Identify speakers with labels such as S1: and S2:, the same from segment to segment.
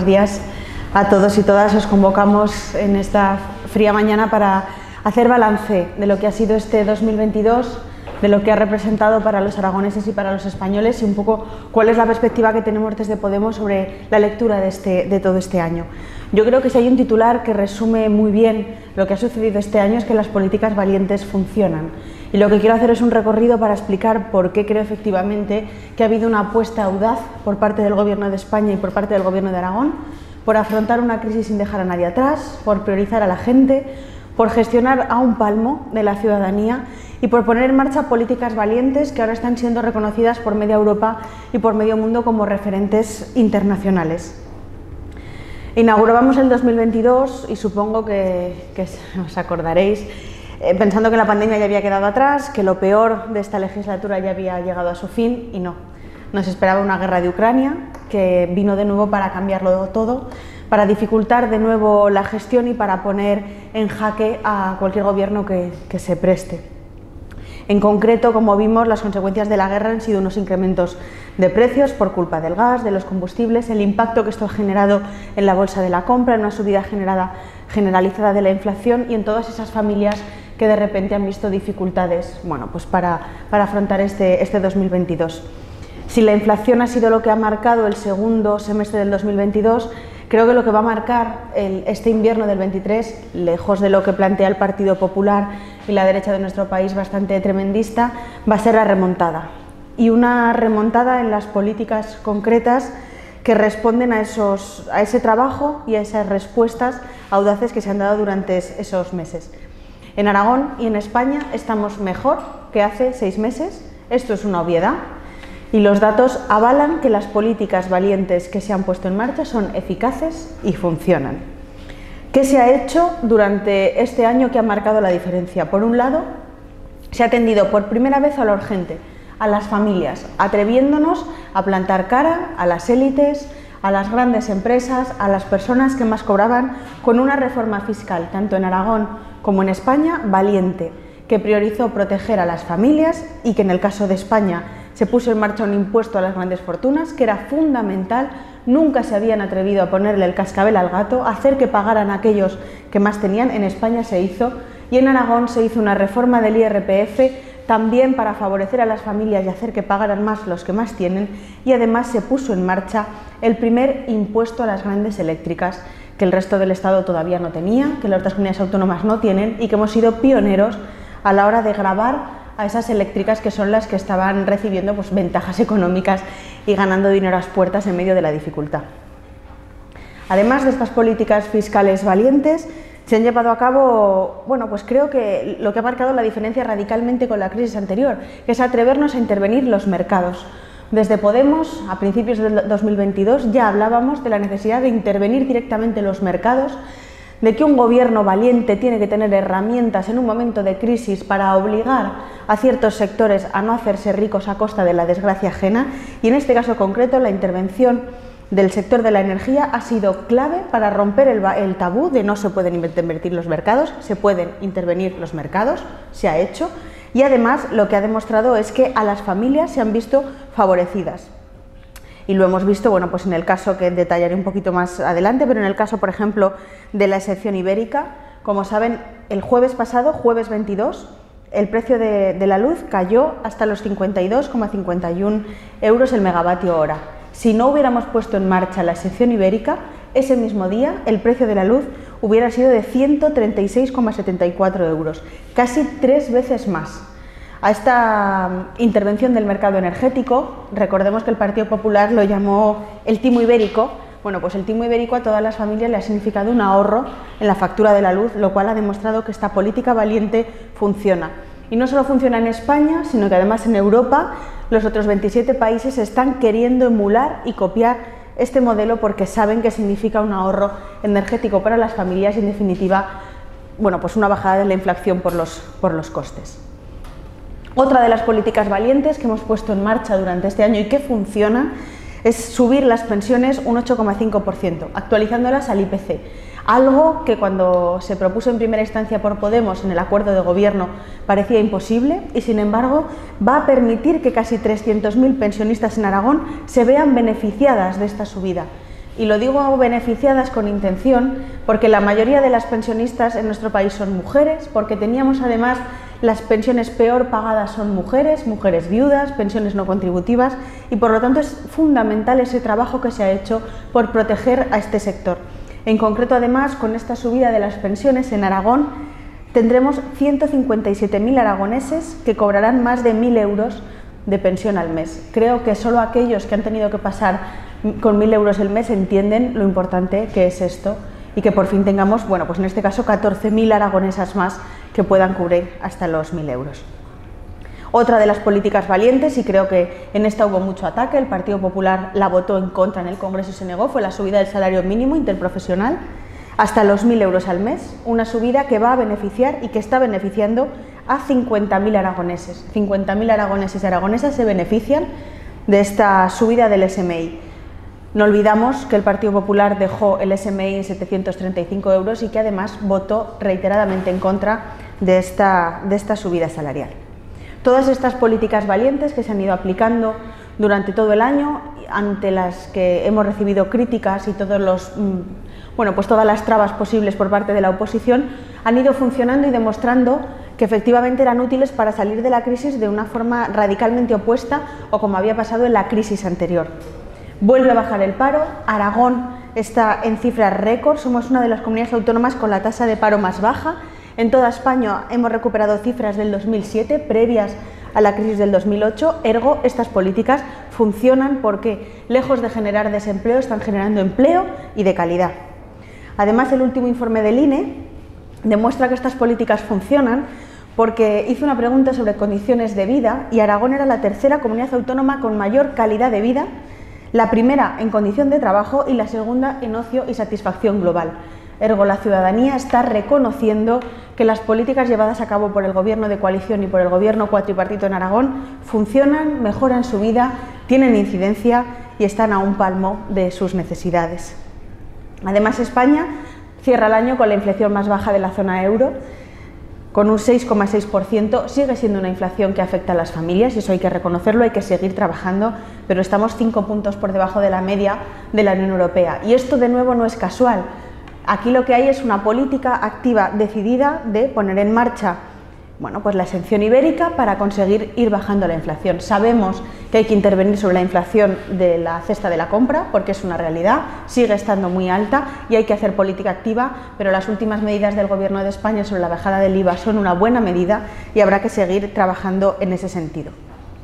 S1: buenos días a todos y todas. Os convocamos en esta fría mañana para hacer balance de lo que ha sido este 2022, de lo que ha representado para los aragoneses y para los españoles y un poco cuál es la perspectiva que tenemos desde Podemos sobre la lectura de todo este año. Yo creo que si hay un titular que resume muy bien lo que ha sucedido este año es que las políticas valientes funcionan. Y lo que quiero hacer es un recorrido para explicar por qué creo efectivamente que ha habido una apuesta audaz por parte del Gobierno de España y por parte del Gobierno de Aragón por afrontar una crisis sin dejar a nadie atrás, por priorizar a la gente, por gestionar a un palmo de la ciudadanía y por poner en marcha políticas valientes que ahora están siendo reconocidas por media Europa y por medio mundo como referentes internacionales. Inaugurábamos el 2022 y supongo que os acordaréis pensando que la pandemia ya había quedado atrás, que lo peor de esta legislatura ya había llegado a su fin y no. Nos esperaba una guerra de Ucrania que vino de nuevo para cambiarlo todo, para dificultar de nuevo la gestión y para poner en jaque a cualquier gobierno que se preste. En concreto, como vimos, las consecuencias de la guerra han sido unos incrementos de precios por culpa del gas, de los combustibles, el impacto que esto ha generado en la bolsa de la compra, en una subida generalizada de la inflación y en todas esas familias que de repente han visto dificultades para afrontar este 2022. Si la inflación ha sido lo que ha marcado el segundo semestre del 2022, creo que lo que va a marcar este invierno del 23, lejos de lo que plantea el Partido Popular y la derecha de nuestro país bastante tremendista, va a ser la remontada. Y una remontada en las políticas concretas que responden a ese trabajo y a esas respuestas audaces que se han dado durante esos meses. En Aragón y en España estamos mejor que hace 6 meses, esto es una obviedad. Y los datos avalan que las políticas valientes que se han puesto en marcha son eficaces y funcionan. ¿Qué se ha hecho durante este año que ha marcado la diferencia? Por un lado, se ha atendido por primera vez a lo urgente, a las familias, atreviéndonos a plantar cara a las élites, a las grandes empresas, a las personas que más cobraban, con una reforma fiscal, tanto en Aragón como en España, valiente, que priorizó proteger a las familias y que en el caso de España se puso en marcha un impuesto a las grandes fortunas que era fundamental, nunca se habían atrevido a ponerle el cascabel al gato, a hacer que pagaran aquellos que más tenían. En España se hizo y en Aragón se hizo una reforma del IRPF también para favorecer a las familias y hacer que pagaran más los que más tienen, y además se puso en marcha el primer impuesto a las grandes eléctricas que el resto del Estado todavía no tenía, que las otras comunidades autónomas no tienen y que hemos sido pioneros a la hora de gravar a esas eléctricas que son las que estaban recibiendo ventajas económicas y ganando dinero a las puertas en medio de la dificultad. Además de estas políticas fiscales valientes, se han llevado a cabo, creo que lo que ha marcado la diferencia radicalmente con la crisis anterior, que es atrevernos a intervenir los mercados. Desde Podemos, a principios del 2022, ya hablábamos de la necesidad de intervenir directamente en los mercados, de que un gobierno valiente tiene que tener herramientas en un momento de crisis para obligar a ciertos sectores a no hacerse ricos a costa de la desgracia ajena, y en este caso concreto la intervención del sector de la energía ha sido clave para romper el tabú de no se pueden invertir los mercados. Se pueden intervenir los mercados, se ha hecho, y además lo que ha demostrado es que a las familias se han visto favorecidas. Y lo hemos visto, en el caso que detallaré un poquito más adelante, pero en el caso, por ejemplo, de la excepción ibérica, como saben, el jueves pasado, jueves 22, el precio de la luz cayó hasta los 52,51 euros el megavatio hora. Si no hubiéramos puesto en marcha la excepción ibérica, ese mismo día el precio de la luz hubiera sido de 136,74 euros, casi 3 veces más. A esta intervención del mercado energético, recordemos que el Partido Popular lo llamó el timo ibérico. El timo ibérico a todas las familias le ha significado un ahorro en la factura de la luz, lo cual ha demostrado que esta política valiente funciona. Y no solo funciona en España, sino que además en Europa los otros 27 países están queriendo emular y copiar este modelo porque saben que significa un ahorro energético para las familias y, en definitiva, una bajada de la inflación por los costes. Otra de las políticas valientes que hemos puesto en marcha durante este año y que funciona es subir las pensiones un 8,5%, actualizándolas al IPC. Algo que cuando se propuso en primera instancia por Podemos en el acuerdo de gobierno parecía imposible y, sin embargo, va a permitir que casi 300.000 pensionistas en Aragón se vean beneficiadas de esta subida. Y lo digo beneficiadas con intención porque la mayoría de las pensionistas en nuestro país son mujeres, porque teníamos además las pensiones peor pagadas son mujeres, mujeres viudas, pensiones no contributivas, y por lo tanto es fundamental ese trabajo que se ha hecho por proteger a este sector. En concreto, además, con esta subida de las pensiones en Aragón tendremos 157.000 aragoneses que cobrarán más de 1.000 euros de pensión al mes. Creo que solo aquellos que han tenido que pasar con 1.000 euros el mes entienden lo importante que es esto y que por fin tengamos, bueno, pues en este caso 14.000 aragonesas más que puedan cubrir hasta los 1.000 euros. Otra de las políticas valientes, y creo que en esta hubo mucho ataque, el Partido Popular la votó en contra en el Congreso y se negó, fue la subida del salario mínimo interprofesional hasta los 1.000 euros al mes, una subida que va a beneficiar y que está beneficiando a 50.000 aragoneses. 50.000 aragoneses y aragonesas se benefician de esta subida del SMI. No olvidamos que el Partido Popular dejó el SMI en 735 euros y que además votó reiteradamente en contra de esta subida salarial. Todas estas políticas valientes que se han ido aplicando durante todo el año, ante las que hemos recibido críticas y todas las trabas posibles por parte de la oposición, han ido funcionando y demostrando que efectivamente eran útiles para salir de la crisis de una forma radicalmente opuesta o como había pasado en la crisis anterior. Vuelve a bajar el paro, Aragón está en cifras récord, somos una de las comunidades autónomas con la tasa de paro más baja. En toda España hemos recuperado cifras del 2007, previas a la crisis del 2008, ergo estas políticas funcionan porque, lejos de generar desempleo, están generando empleo y de calidad. Además, el último informe del INE demuestra que estas políticas funcionan porque hizo una pregunta sobre condiciones de vida y Aragón era la tercera comunidad autónoma con mayor calidad de vida, la primera en condición de trabajo y la segunda en ocio y satisfacción global. Ergo, la ciudadanía está reconociendo que las políticas llevadas a cabo por el Gobierno de coalición y por el Gobierno cuatripartito en Aragón funcionan, mejoran su vida, tienen incidencia y están a un palmo de sus necesidades. Además, España cierra el año con la inflación más baja de la zona euro, con un 6,6%, sigue siendo una inflación que afecta a las familias y eso hay que reconocerlo, hay que seguir trabajando, pero estamos 5 puntos por debajo de la media de la Unión Europea. Y esto de nuevo no es casual. Aquí lo que hay es una política activa decidida de poner en marcha la exención ibérica para conseguir ir bajando la inflación. Sabemos que hay que intervenir sobre la inflación de la cesta de la compra porque es una realidad, sigue estando muy alta y hay que hacer política activa, pero las últimas medidas del Gobierno de España sobre la bajada del IVA son una buena medida y habrá que seguir trabajando en ese sentido.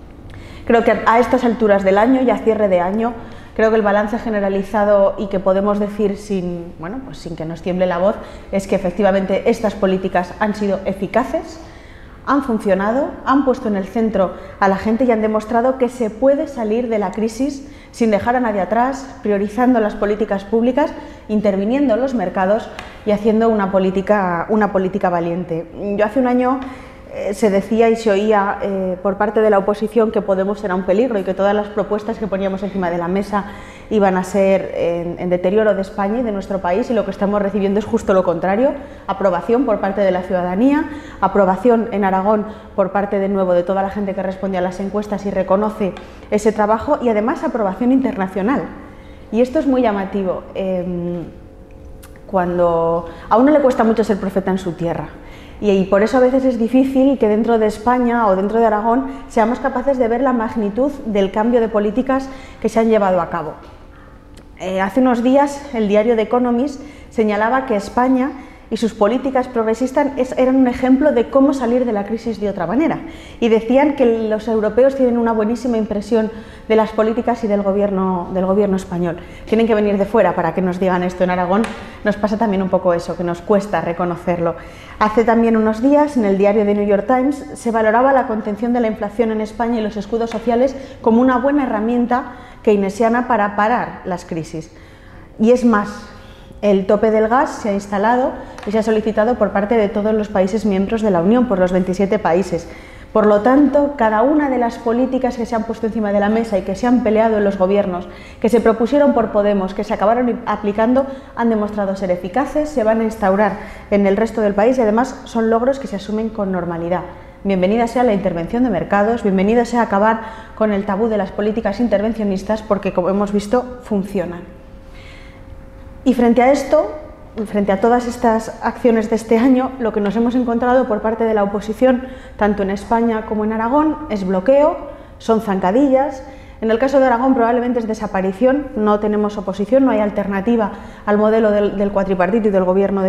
S1: Creo que a estas alturas del año y a cierre de año, creo que el balance generalizado y que podemos decir sin que nos tiemble la voz es que efectivamente estas políticas han sido eficaces, han funcionado, han puesto en el centro a la gente y han demostrado que se puede salir de la crisis sin dejar a nadie atrás, priorizando las políticas públicas, interviniendo en los mercados y haciendo una política valiente. Yo hace un año se decía y se oía por parte de la oposición que Podemos era un peligro y que todas las propuestas que poníamos encima de la mesa iban a ser en deterioro de España y de nuestro país, y lo que estamos recibiendo es justo lo contrario: aprobación por parte de la ciudadanía, aprobación en Aragón por parte de nuevo de toda la gente que responde a las encuestas y reconoce ese trabajo, y además aprobación internacional. Y esto es muy llamativo. Cuando a uno le cuesta mucho ser profeta en su tierra, y por eso a veces es difícil que dentro de España o dentro de Aragón seamos capaces de ver la magnitud del cambio de políticas que se han llevado a cabo. Hace unos días el diario The Economist señalaba que España y sus políticas progresistas eran un ejemplo de cómo salir de la crisis de otra manera, y decían que los europeos tienen una buenísima impresión de las políticas y del gobierno español. Tienen que venir de fuera para que nos digan esto. En Aragón nos pasa también un poco eso, que nos cuesta reconocerlo. Hace también unos días en el diario The New York Times se valoraba la contención de la inflación en España y los escudos sociales como una buena herramienta keynesiana para parar las crisis. Y es más, el tope del gas se ha instalado y se ha solicitado por parte de todos los países miembros de la Unión, por los 27 países. Por lo tanto, cada una de las políticas que se han puesto encima de la mesa y que se han peleado en los gobiernos, que se propusieron por Podemos, que se acabaron aplicando, han demostrado ser eficaces, se van a instaurar en el resto del país y además son logros que se asumen con normalidad. Bienvenida sea la intervención de mercados, bienvenida sea acabar con el tabú de las políticas intervencionistas, porque como hemos visto funcionan. Y frente a esto, frente a todas estas acciones de este año, lo que nos hemos encontrado por parte de la oposición, tanto en España como en Aragón, es bloqueo, son zancadillas. En el caso de Aragón probablemente es desaparición, no tenemos oposición, no hay alternativa al modelo del cuatripartito y del gobierno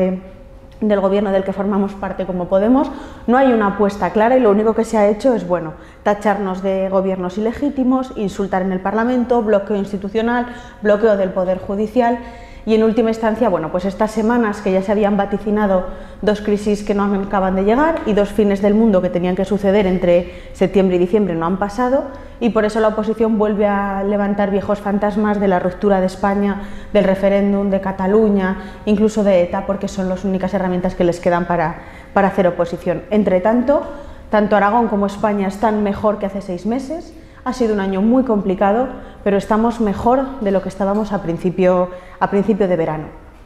S1: del que formamos parte como Podemos. No hay una apuesta clara y lo único que se ha hecho es, bueno, tacharnos de gobiernos ilegítimos, insultar en el Parlamento, bloqueo institucional, bloqueo del Poder Judicial. Y en última instancia, bueno, pues estas semanas que ya se habían vaticinado dos crisis que no acaban de llegar y dos fines del mundo que tenían que suceder entre septiembre y diciembre no han pasado, y por eso la oposición vuelve a levantar viejos fantasmas de la ruptura de España, del referéndum, de Cataluña, incluso de ETA, porque son las únicas herramientas que les quedan para hacer oposición. Entre tanto, tanto Aragón como España están mejor que hace 6 meses. Ha sido un año muy complicado, pero estamos mejor de lo que estábamos a principio de verano.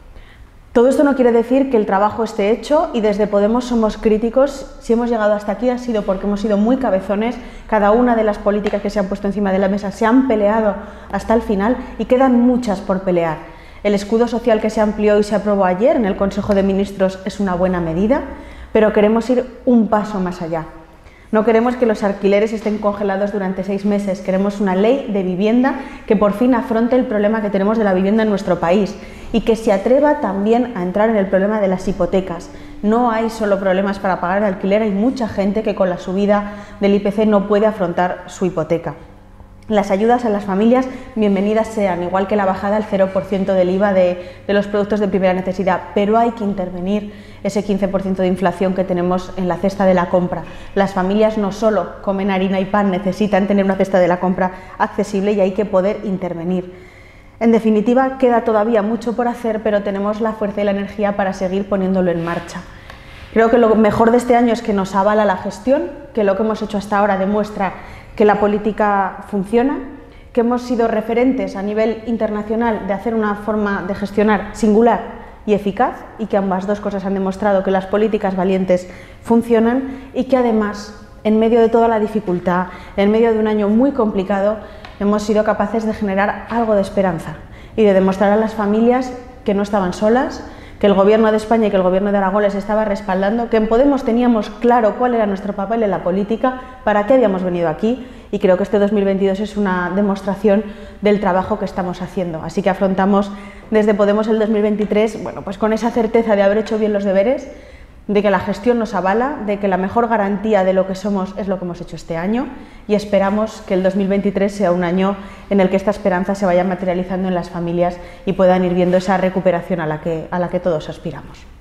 S1: Todo esto no quiere decir que el trabajo esté hecho y desde Podemos somos críticos. Si hemos llegado hasta aquí ha sido porque hemos sido muy cabezones. Cada una de las políticas que se han puesto encima de la mesa se han peleado hasta el final y quedan muchas por pelear. El escudo social que se amplió y se aprobó ayer en el Consejo de Ministros es una buena medida, pero queremos ir un paso más allá. No queremos que los alquileres estén congelados durante 6 meses, queremos una ley de vivienda que por fin afronte el problema que tenemos de la vivienda en nuestro país y que se atreva también a entrar en el problema de las hipotecas. No hay solo problemas para pagar el alquiler, hay mucha gente que con la subida del IPC no puede afrontar su hipoteca. Las ayudas a las familias bienvenidas sean, igual que la bajada al 0% del IVA de los productos de primera necesidad, pero hay que intervenir ese 15% de inflación que tenemos en la cesta de la compra. Las familias no solo comen harina y pan, necesitan tener una cesta de la compra accesible y hay que poder intervenir. En definitiva, queda todavía mucho por hacer, pero tenemos la fuerza y la energía para seguir poniéndolo en marcha. Creo que lo mejor de este año es que nos avala la gestión, que lo que hemos hecho hasta ahora demuestra que la política funciona, que hemos sido referentes a nivel internacional de hacer una forma de gestionar singular y eficaz y que ambas dos cosas han demostrado que las políticas valientes funcionan y que además, en medio de toda la dificultad, en medio de un año muy complicado, hemos sido capaces de generar algo de esperanza y de demostrar a las familias que no estaban solas, que el Gobierno de España y que el Gobierno de Aragón les estaba respaldando, que en Podemos teníamos claro cuál era nuestro papel en la política, para qué habíamos venido aquí, y creo que este 2022 es una demostración del trabajo que estamos haciendo. Así que afrontamos desde Podemos el 2023, bueno, pues con esa certeza de haber hecho bien los deberes, de que la gestión nos avala, de que la mejor garantía de lo que somos es lo que hemos hecho este año, y esperamos que el 2023 sea un año en el que esta esperanza se vaya materializando en las familias y puedan ir viendo esa recuperación a la que todos aspiramos.